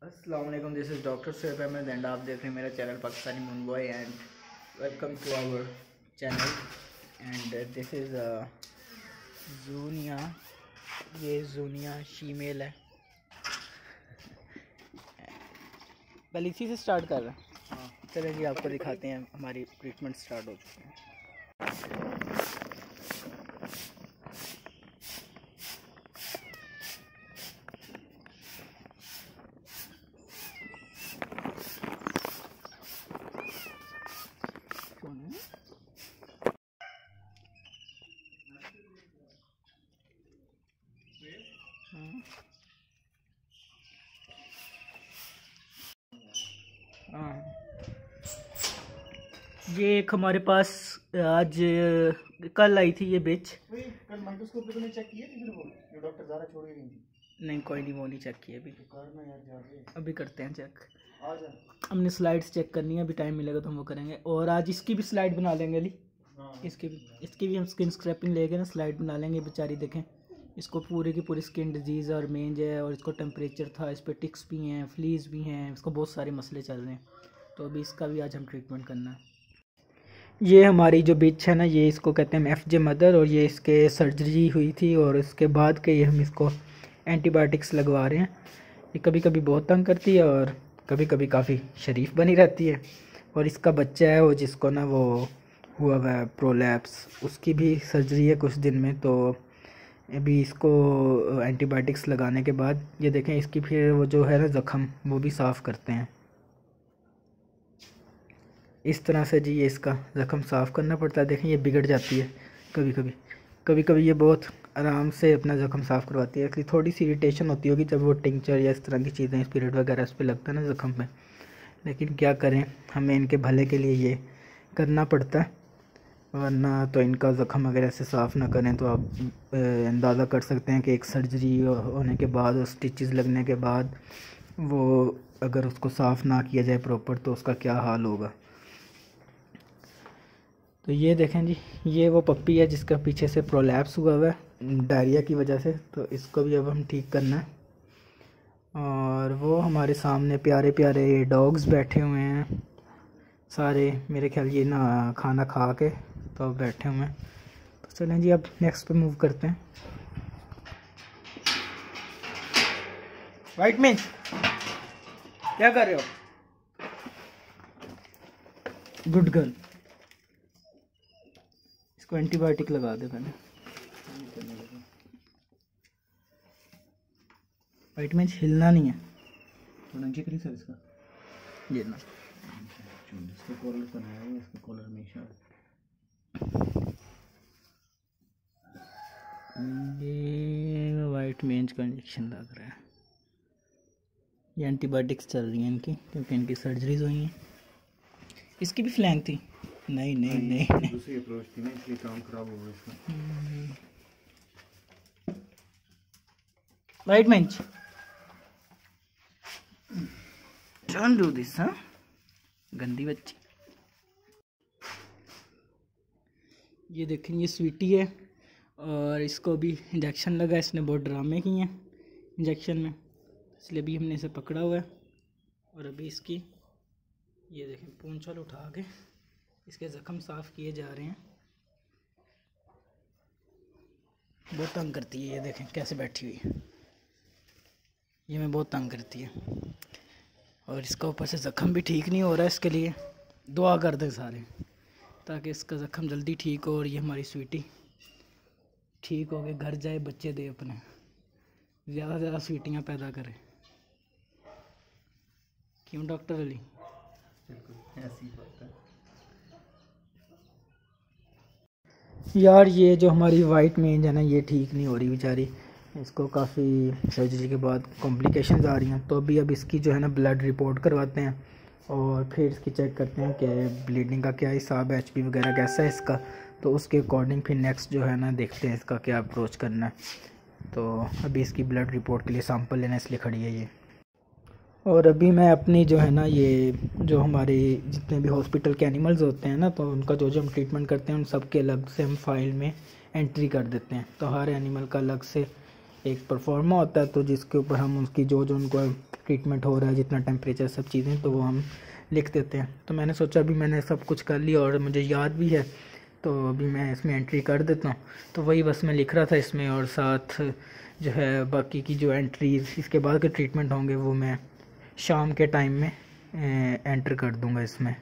अस्सलाम वालेकुम, this is doctor Saif Ahmed and आप देख रहे हैं मेरा channel Pakistani Moon Boy and welcome to our channel and this is Junia. ये जूनिया शीमेल है। पहले इसी से स्टार्ट कर रहे हैं। हाँ चलिए जी, आपको दिखाते हैं हमारी ट्रीटमेंट स्टार्ट हो चुकी है। हाँ, ये एक हमारे पास आज कल आई थी ये बिच। कल माइक्रोस्कोप पे तूने चेक किया थी फिर वो जो डॉक्टर ज़ारा छोड़ गई थी? नहीं, कोई नहीं, वो नहीं चेक किया अभी। तो करना यार, जाके अभी करते हैं चेक। आ जा। हमने स्लाइड्स चेक करनी है, अभी टाइम मिलेगा तो हम वो करेंगे। और आज इसकी भी स्लाइड बना लेंगे अली। हाँ, इसकी भी हम स्किन स्क्रैपिंग लेके ना स्लाइड बना लेंगे। बेचारी देखें, इसको पूरी की पूरी स्किन डिजीज़ और मेंज है, और इसको टेम्परेचर था, इस पर टिक्स भी हैं, फ्लीज भी हैं, इसको बहुत सारे मसले चल रहे हैं। तो अभी इसका भी आज हम ट्रीटमेंट करना है। ये हमारी जो बिच है ना, ये इसको कहते हैं FJ मदर, और ये इसके सर्जरी हुई थी और इसके बाद के ये हम इसको एंटीबायोटिक्स लगवा रहे हैं। ये कभी कभी बहुत तंग करती है और कभी कभी काफ़ी शरीफ बनी रहती है। और इसका बच्चा है वो, जिसको ना वो हुआ हुआ है प्रोलैप्स, उसकी भी सर्जरी है कुछ दिन में। तो अभी इसको एंटीबायोटिक्स लगाने के बाद ये देखें, इसकी फिर वो जो है ना ज़ख़म, वो भी साफ़ करते हैं इस तरह से जी। ये इसका ज़ख़म साफ़ करना पड़ता है। देखें ये बिगड़ जाती है कभी कभी ये बहुत आराम से अपना ज़ख़म साफ़ करवाती है। इसलिए थोड़ी सी इरिटेशन होती होगी जब वो टिंचर या इस तरह की चीज़ें, स्पिरिट वगैरह इस पर लगता है ना ज़ख़म पे। लेकिन क्या करें, हमें इनके भले के लिए ये करना पड़ता है, वरना तो इनका ज़ख़म अगर ऐसे साफ़ ना करें तो आप अंदाज़ा कर सकते हैं कि एक सर्जरी होने के बाद और स्टिचेस लगने के बाद वो अगर उसको साफ़ ना किया जाए प्रॉपर तो उसका क्या हाल होगा। तो ये देखें जी, ये वो पप्पी है जिसका पीछे से प्रोलैप्स हुआ हुआ है डायरिया की वजह से। तो इसको भी अब हम ठीक करना है। और वो हमारे सामने प्यारे प्यारे डॉग्स बैठे हुए हैं सारे, मेरे ख्याल ये ना खाना खा के तो बैठे हुए हैं। तो चलें जी, अब नेक्स्ट पे मूव करते हैं। वाइट मिंच, क्या कर रहे हो? गुड गर्ल, इसको एंटीबायोटिक लगा दे पहले। वाइट मिंच हिलना नहीं है। नीचे करी सर इसका ये ना, इसका कॉलर बनाया है, इसका कॉलर हमेशा ये वाइट मेंज का इंजेक्शन लग रहा है। ये एंटीबायोटिक्स चल रही हैं इनकी, क्योंकि इनकी सर्जरीज हुई हैं। इसकी भी फ्लैंक थी? नहीं नहीं नहीं, नहीं। दूसरी अप्रोच थी ना, इसलिए काम खराब हो गया इसका। वाइट मेंज, डोंट डू दिस। हाँ, गंदी बच्ची। ये देखें, ये स्वीटी है और इसको भी इंजेक्शन लगा। इसने बहुत ड्रामे किए हैं इंजेक्शन में, इसलिए भी हमने इसे पकड़ा हुआ है। और अभी इसकी ये देखें पूंछल उठा के इसके ज़ख़म साफ़ किए जा रहे हैं। बहुत तंग करती है, ये देखें कैसे बैठी हुई है। ये मैं बहुत तंग करती है, और इसका ऊपर से ज़ख़म भी ठीक नहीं हो रहा है। इसके लिए दुआ कर दें सारे, ताकि इसका ज़ख़म जल्दी ठीक हो और ये हमारी स्वीटी ठीक हो के घर जाए, बच्चे दे अपने, ज़्यादा से ज़्यादा स्वीटियाँ पैदा करे। क्यों डॉक्टर अली? बिल्कुल ऐसी बात है यार, ये जो हमारी वाइट मेंज है ना, ये ठीक नहीं हो रही बेचारी। इसको काफ़ी सर्जरी के बाद कॉम्प्लिकेशंस आ रही हैं। तो अभी अब इसकी जो है ना ब्लड रिपोर्ट करवाते हैं और फिर इसकी चेक करते हैं कि ब्लीडिंग का क्या हिसाब है, HB वगैरह कैसा है इसका। तो उसके अकॉर्डिंग फिर नेक्स्ट जो है ना देखते हैं इसका क्या अप्रोच करना है। तो अभी इसकी ब्लड रिपोर्ट के लिए सैंपल लेना इसलिए खड़ी है ये। और अभी मैं अपनी जो है ना, ये जो हमारे जितने भी हॉस्पिटल के एनिमल्स होते हैं ना, तो उनका जो जो हम ट्रीटमेंट करते हैं उन सब के अलग से हम फाइल में एंट्री कर देते हैं। तो हर एनिमल का अलग से एक परफॉर्मा होता है, तो जिसके ऊपर हम उसकी जो जो उनको ट्रीटमेंट हो रहा है, जितना टेम्परेचर, सब चीज़ें, तो वो हम लिख देते हैं। तो मैंने सोचा अभी मैंने सब कुछ कर लिया और मुझे याद भी है, तो अभी मैं इसमें एंट्री कर देता हूँ। तो वही बस मैं लिख रहा था इसमें, और साथ जो है बाकी की जो एंट्रीज इसके बाद के ट्रीटमेंट होंगे वो मैं शाम के टाइम में एंटर कर दूँगा इसमें।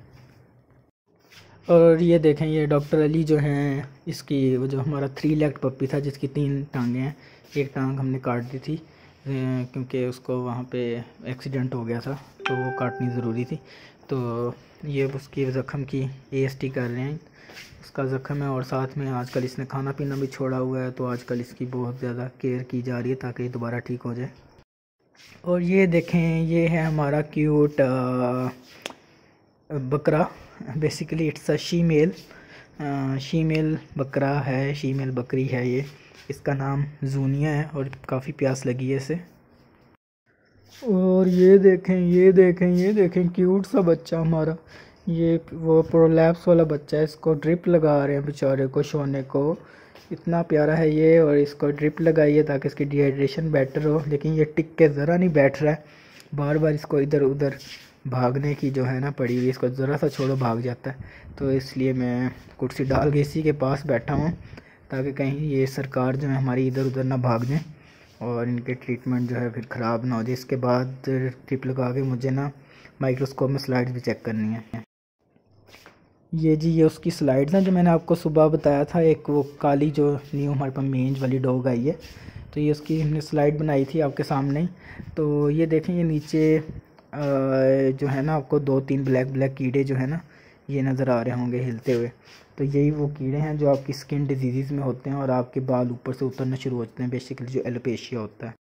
और ये देखें, ये डॉक्टर अली जो हैं, इसकी वो जो हमारा 3 लेग्ड पप्पी था जिसकी 3 टांगें हैं, एक टांग हमने काट दी थी क्योंकि उसको वहाँ पे एक्सीडेंट हो गया था, तो वो काटनी ज़रूरी थी। तो ये उसकी ज़ख़म की AST कर रहे हैं, उसका ज़ख़म है। और साथ में आजकल इसने खाना पीना भी छोड़ा हुआ है, तो आजकल इसकी बहुत ज़्यादा केयर की जा रही है ताकि दोबारा ठीक हो जाए। और ये देखें, ये है हमारा क्यूट बकरा। बेसिकली इट्स अ शीमेल बकरा है, शीमेल बकरी है ये। इसका नाम जूनिया है और काफ़ी प्यास लगी है इसे। और ये देखें क्यूट सा बच्चा हमारा, ये वो प्रोलैप्स वाला बच्चा है। इसको ड्रिप लगा रहे हैं बेचारे को, शोने को। इतना प्यारा है ये, और इसको ड्रिप लगाई है ताकि इसकी डिहाइड्रेशन बेटर हो। लेकिन ये टिक के ज़रा नहीं बैठ रहा है, बार बार इसको इधर उधर भागने की जो है ना पड़ी हुई, इसको ज़रा सा छोड़ो भाग जाता है। तो इसलिए मैं कुर्सी डाल के इसी के पास बैठा हूँ ताकि कहीं ये सरकार जो है हमारी इधर उधर ना भाग जाए और इनके ट्रीटमेंट जो है फिर ख़राब ना हो जाए। इसके बाद टिप लगा के मुझे ना माइक्रोस्कोप में स्लाइड्स भी चेक करनी है। ये जी, ये उसकी स्लाइड्स हैं जो मैंने आपको सुबह बताया था। एक वो काली जो न्यू हमारे पास मेंज वाली डॉग आई है, तो ये उसकी हमने स्लाइड बनाई थी आपके सामने ही। तो ये देखें, ये नीचे जो है ना आपको 2-3 ब्लैक कीड़े जो है ना ये नज़र आ रहे होंगे हिलते हुए। तो यही वो कीड़े हैं जो आपकी स्किन डिजीज़ में होते हैं और आपके बाल ऊपर से उतरना शुरू होते हैं, बेसिकली जो एलोपेशिया होता है।